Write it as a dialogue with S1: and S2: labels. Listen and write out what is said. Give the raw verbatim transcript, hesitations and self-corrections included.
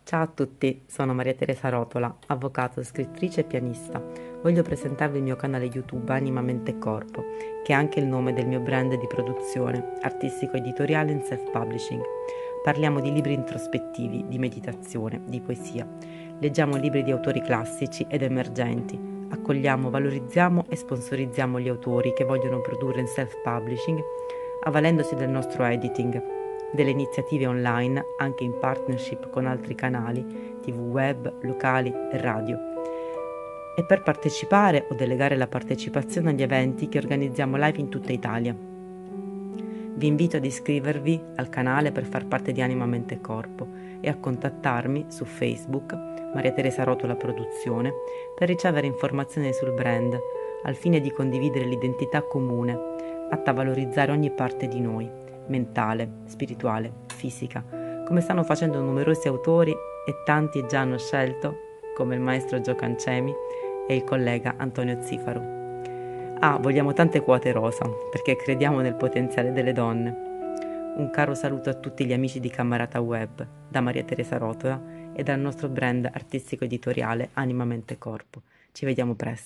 S1: Ciao a tutti, sono Maria Teresa Rotola, avvocato, scrittrice e pianista. Voglio presentarvi il mio canale YouTube Anima, Mente e Corpo, che è anche il nome del mio brand di produzione artistico-editoriale in self-publishing. Parliamo di libri introspettivi, di meditazione, di poesia. Leggiamo libri di autori classici ed emergenti. Accogliamo, valorizziamo e sponsorizziamo gli autori che vogliono produrre in self-publishing, avvalendosi del nostro editing, delle iniziative online anche in partnership con altri canali tivù web, locali e radio. E per partecipare o delegare la partecipazione agli eventi che organizziamo live in tutta Italia. Vi invito ad iscrivervi al canale per far parte di Anima, Mente e Corpo e a contattarmi su Facebook, Maria Teresa Rotola Produzione, per ricevere informazioni sul brand, al fine di condividere l'identità comune, atta a valorizzare ogni parte di noi, mentale, spirituale, fisica, come stanno facendo numerosi autori e tanti già hanno scelto, come il maestro Gio Cancemi e il collega Antonio Zifaro. Ah, vogliamo tante quote rosa, perché crediamo nel potenziale delle donne. Un caro saluto a tutti gli amici di Camarata Web, da Maria Teresa Rotola e dal nostro brand artistico editoriale Anima, Mente e Corpo. Ci vediamo presto.